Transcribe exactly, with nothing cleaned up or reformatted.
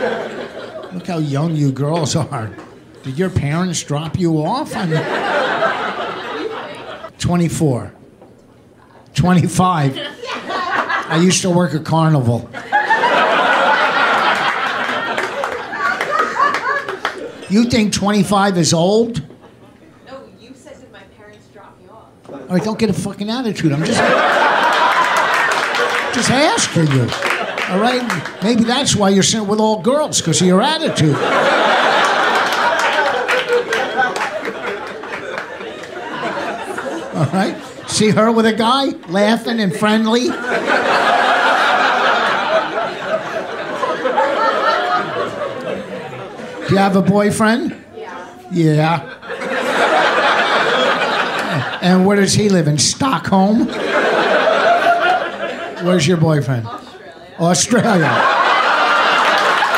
Look how young you girls are. Did your parents drop you off? I mean, twenty-four. twenty-five. I used to work at Carnival. You think twenty-five is old? No, you said that my parents dropped me off. All right, don't get a fucking attitude. I'm just... just asking you. All right? Maybe that's why you're sitting with all girls, because of your attitude. All right? See her with a guy, laughing and friendly? Do you have a boyfriend? Yeah. Yeah. And where does he live? In Stockholm? Where's your boyfriend? Australia. Australia.